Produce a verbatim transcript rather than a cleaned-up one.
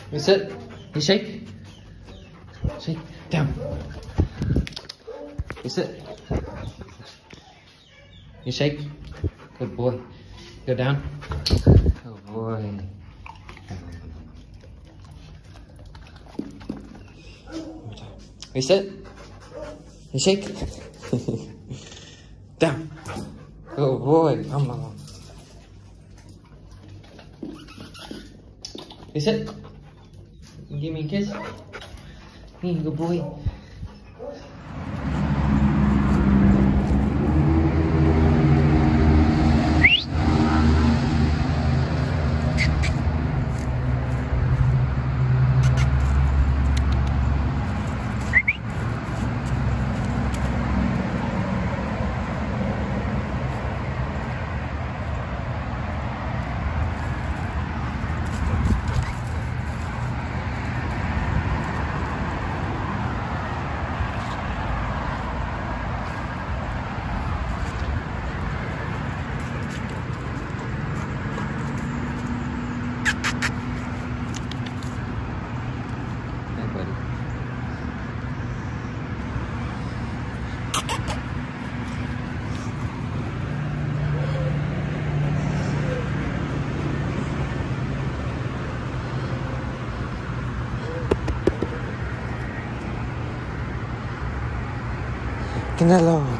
You sit. You shake. Shake. Down. You sit. You shake. Good boy. Go down. Good boy. You sit. You shake. Down. Good boy. Come on. You sit. You give me a kiss. Here, good boy. Canelo.